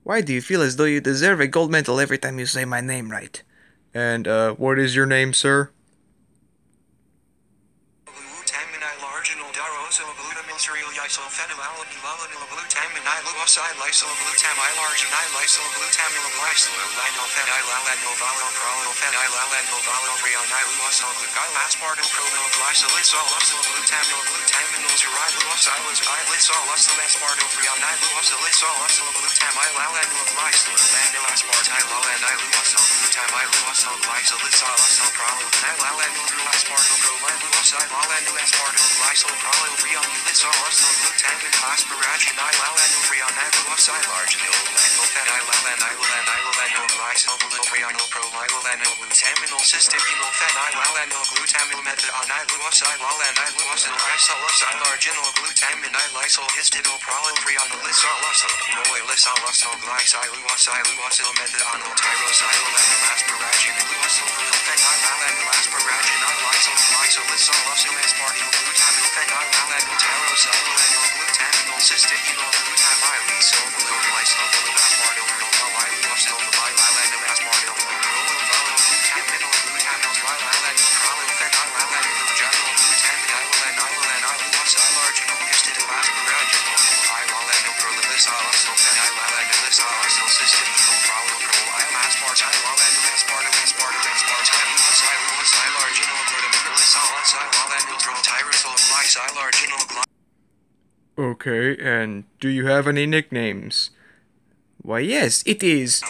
Why do you feel as though you deserve a gold medal every time you say my name right? And, what is your name, sir? Okay, and do you have any nicknames? Why, yes, it is.